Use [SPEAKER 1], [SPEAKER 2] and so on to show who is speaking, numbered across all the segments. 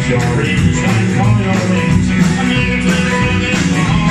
[SPEAKER 1] your rings and call your rings. I need to live in the heart.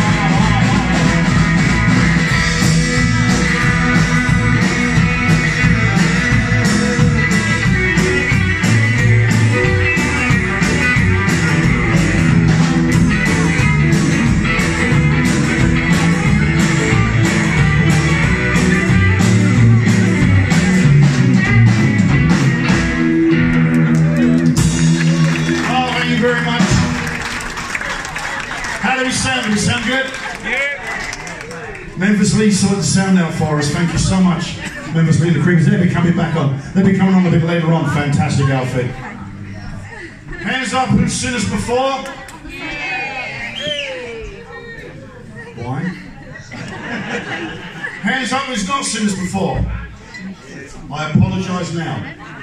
[SPEAKER 1] Very much. How do we sound? Do we sound good? Yeah. Memphis Lee sorted the sound out for us. Thank you so much, Memphis Lee. The Creepers. They'll be coming back on. They'll be coming on a bit later on. Fantastic outfit. Hands up who's seen us before? Why? Hands up who's not seen us before? I apologise now.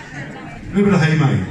[SPEAKER 1] A little bit of hey mate.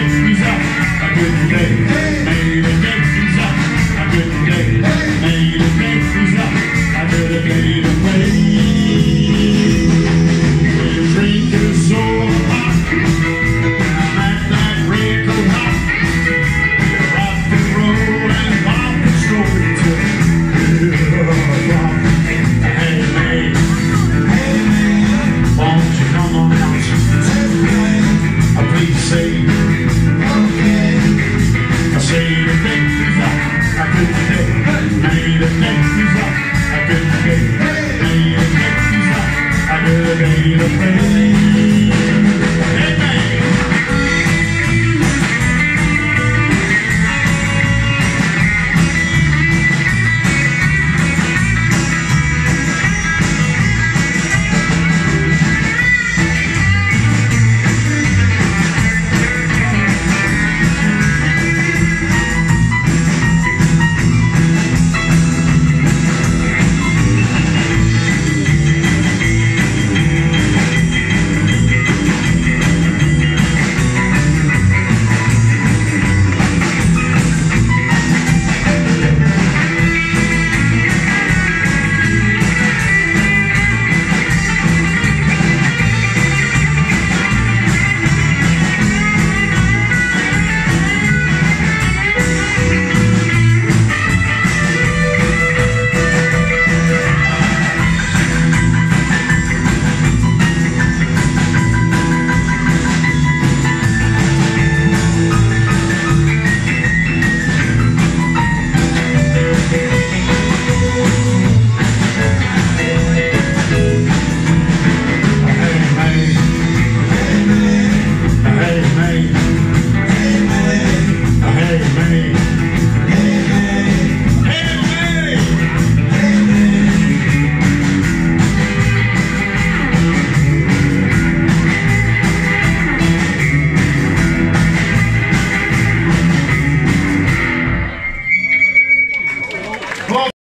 [SPEAKER 1] May the